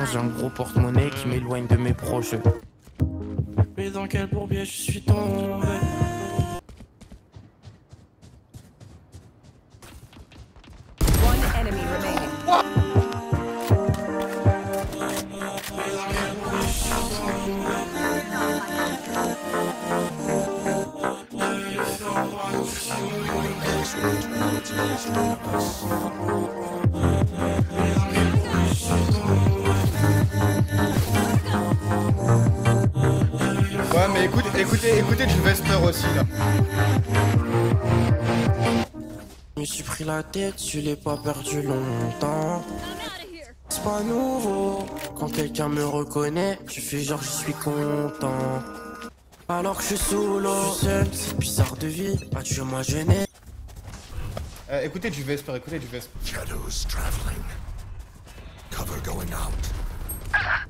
J'ai un gros porte-monnaie qui m'éloigne de mes proches. Mais dans quel bourbier je suis tombé? One enemy remaining. Ouais, mais écoutez du Vesper aussi là. Je me suis pris la tête, je l'ai pas perdu longtemps. C'est pas nouveau, quand quelqu'un me reconnaît, tu fais genre je suis content. Alors que je suis sous l'eau, seul, c'est bizarre de vie, adieu-moi je n'ai. Écoutez du Vesper, écoutez du Vesper. Shadows traveling. Cover going out.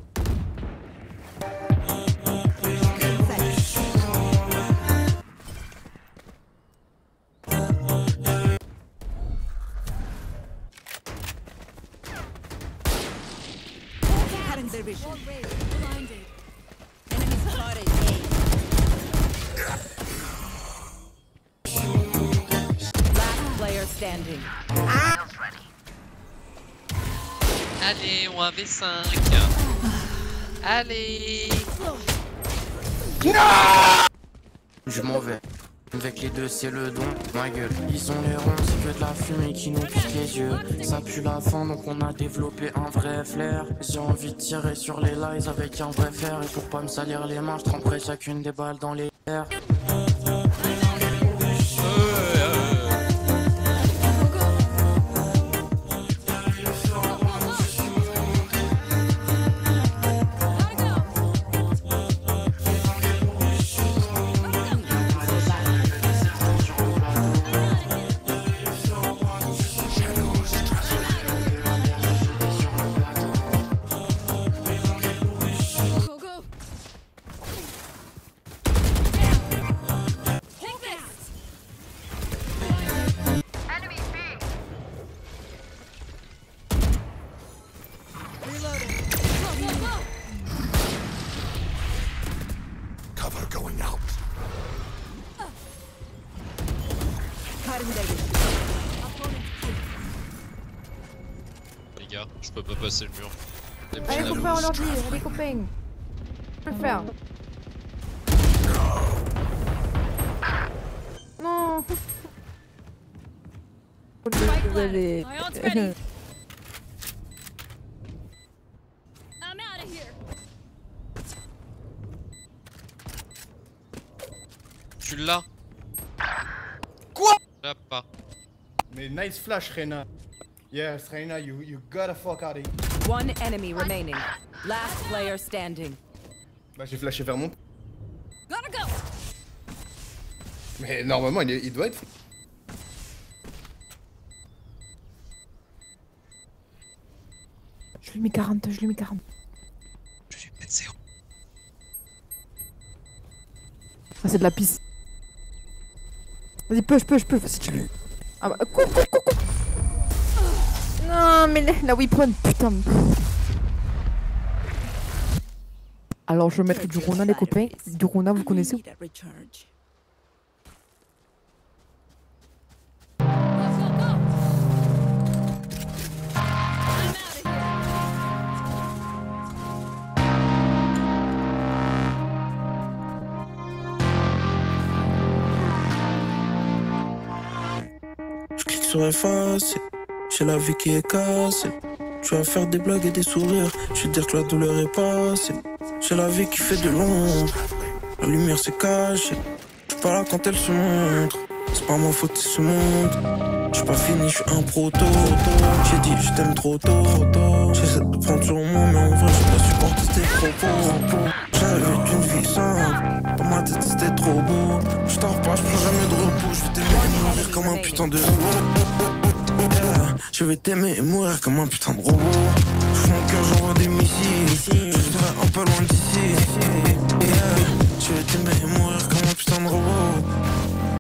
Their vision. Blinded. Enemy spotted. Last player standing. Allez, on avait 5. Allez. Je m'en vais. Avec les deux, c'est le don, ma gueule. Ils ont les ronds, c'est que de la fumée qui nous pique les yeux. Ça pue la faim, donc on a développé un vrai flair. J'ai envie de tirer sur les lies avec un vrai fer. Et pour pas me salir les mains, je tremperai chacune des balles dans les airs. Cover going out. Les gars, je peux pas passer le mur. Allez copains, on leur dit, allez copains. Je peux le faire. Non. Désolé. Tu l'as? Quoi? Là pas. Mais nice flash, Reyna. Yes, Reyna, you gotta fuck out of here. One enemy remaining. Last player standing. Bah, j'ai flashé vers mon. Gotta go. Mais normalement, il doit être. Je lui mets 40, je lui mets 40. Je lui mets 0. Ah, c'est de la pisse. Vas-y, push, vas-y, tu lui. Ah bah, coupe. Non, mais la weapon, putain. Alors, je vais mettre du Rona, les copains. Du Rona, vous connaissez? Je clique sur effacer, j'ai la vie qui est cassée. Je vais faire des blagues et des sourires, je vais dire que la douleur est passée. J'ai la vie qui fait de l'ombre, la lumière s'est cachée. Je suis pas là quand elle se montre, c'est pas ma faute si se montre. Je suis pas fini, je suis un proto. J'ai dit je t'aime trop tôt. J'essaie de prendre sur moi, mais en vrai je peux supporter tes propos. J'avais qu'une vie simple, dans ma tête c'était trop beau. Je t'en pas, je prends jamais de repos. Je vais t'aimer et mourir comme un putain de robot. Je vais t'aimer et mourir comme un putain de robot. J'ouvre mon cœur, j'envoie des missiles. Je serai un peu loin d'ici.